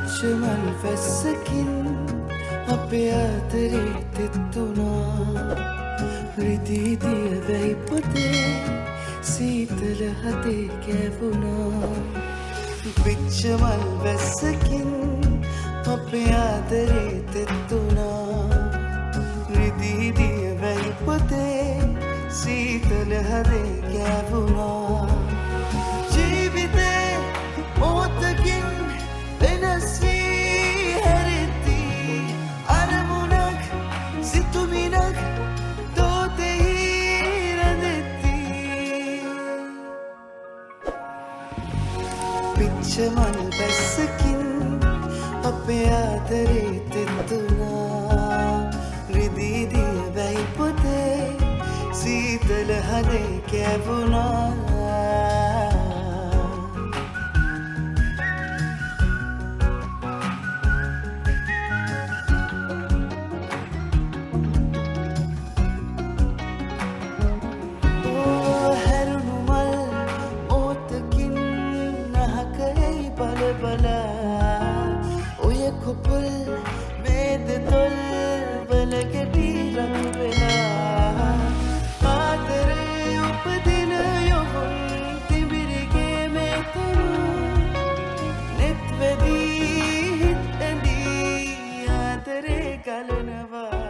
පිච්චමල් වැස්සකින් අපේ ආදරේ තෙත්තුනා රිදී දිය වැයි පොතේ සීතල හදේ කැවුනා පිච්චමල් වැස්සකින් අපේ ආදරේ තෙත්තුනා රිදී දිය වැයි පොතේ සීතල හදේ කැවුනා ජීවිතේ මොහොතකින් වෙනස් වී හැරෙති අරමුණක් සිතුමිණක් දෝතෙහි රැඳෙති පිච්චමල් වැස්සකින් අපේ ආදරේ තෙත්තුනා රිදී දිය වැයි පොතේ සීතල හදේ කැවුනා කුපුල් මේද තොල් වල ගැටි ලඟ වෙලා ආදරේ උපදින යොමුන් තිබිරිගේ මෙතන නෙත් වෙදී හිත් ඇඳී ආදරේ ගලනවා